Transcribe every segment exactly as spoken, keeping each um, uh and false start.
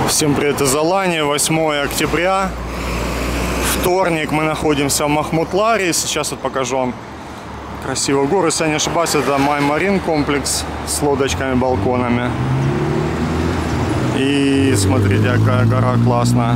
Всем привет из Алании, восьмое октября, вторник, мы находимся в Махмутларе. Сейчас вот покажу вам красивую гору. Если я не ошибаюсь, это My Marine комплекс с лодочками, балконами. И смотрите, какая гора классная.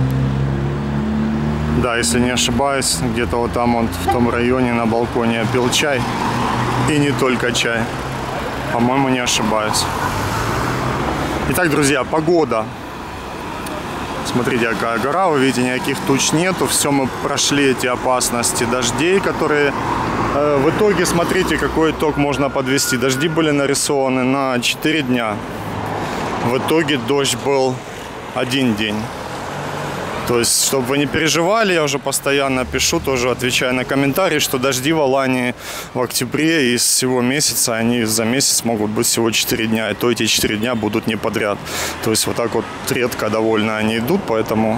Да, если не ошибаюсь, где-то вот там вот в том районе на балконе я пил чай. И не только чай. По-моему, не ошибаюсь. Итак, друзья, погода. Смотрите, какая гора, вы видите, никаких туч нету. Все, мы прошли эти опасности дождей, которые... Э, в итоге, смотрите, какой итог можно подвести. Дожди были нарисованы на четыре дня. В итоге дождь был один день. То есть, чтобы вы не переживали, я уже постоянно пишу, тоже отвечаю на комментарии, что дожди в Алании в октябре из всего месяца, они за месяц могут быть всего четыре дня. И то эти четыре дня будут не подряд. То есть, вот так вот редко довольно они идут, поэтому...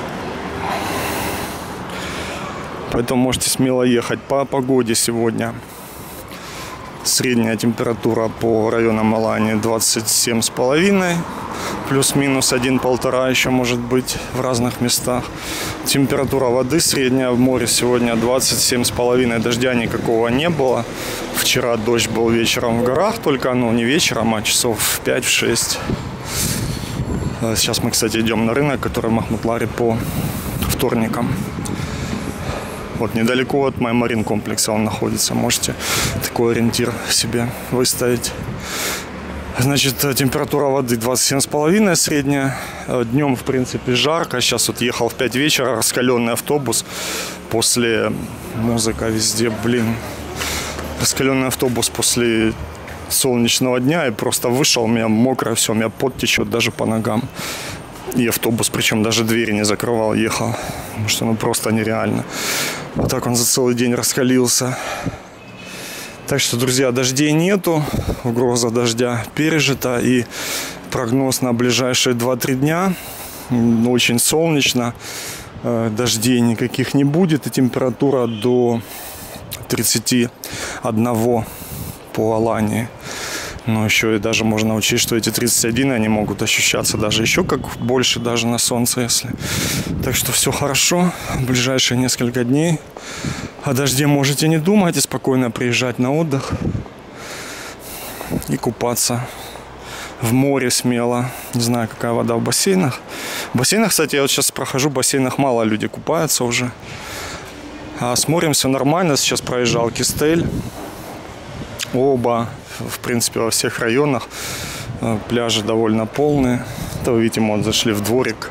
Поэтому можете смело ехать. По погоде сегодня средняя температура по районам Алании двадцать семь с половиной. Плюс-минус один-полтора еще может быть в разных местах. Температура воды средняя в море сегодня двадцать семь с половиной. Дождя никакого не было. Вчера дождь был вечером в горах, только ну не вечером, а часов в пять-шесть. Сейчас мы, кстати, идем на рынок, который в Махмутларе по вторникам. Вот недалеко от My Marine комплекса он находится. Можете такой ориентир себе выставить. Значит, температура воды двадцать семь с половиной средняя. Днем, в принципе, жарко. Сейчас вот ехал в пять вечера, раскаленный автобус. После... Музыка везде, блин. Раскаленный автобус после солнечного дня. И просто вышел, у меня мокро все, у меня пот течет даже по ногам. И автобус, причем даже двери не закрывал, ехал. Потому что ну просто нереально. Вот так он за целый день раскалился. Так что, друзья, дождей нету, угроза дождя пережита, и прогноз на ближайшие два-три дня очень солнечно, дождей никаких не будет, и температура до тридцати одного по Алании. Но еще и даже можно учесть, что эти тридцать один, они могут ощущаться даже еще как больше, даже на солнце, если. Так что все хорошо, в ближайшие несколько дней. О дожде можете не думать и спокойно приезжать на отдых и купаться в море смело. Не знаю, какая вода в бассейнах. В бассейнах, кстати, я вот сейчас прохожу, в бассейнах мало людей купаются уже. А с морем все нормально. Сейчас проезжал Кистель. Оба, в принципе, во всех районах пляжи довольно полные. То, видите, мы вот зашли в дворик.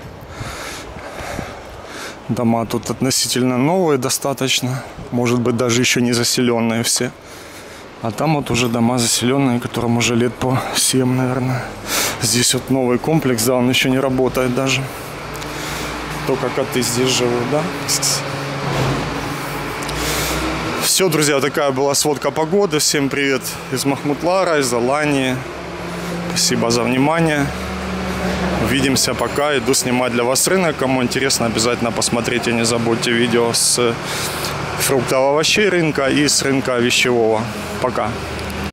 Дома тут относительно новые достаточно. Может быть, даже еще не заселенные все. А там вот уже дома заселенные, которым уже лет по семь, наверное. Здесь вот новый комплекс, да, он еще не работает даже. Только коты здесь живут, да? Все, друзья, такая была сводка погоды. Всем привет из Махмутлара, из Алании. Спасибо за внимание. Увидимся, пока. Иду снимать для вас рынок. Кому интересно, обязательно посмотрите. Не забудьте видео с фруктов и овощей рынка и с рынка овощевого. Пока.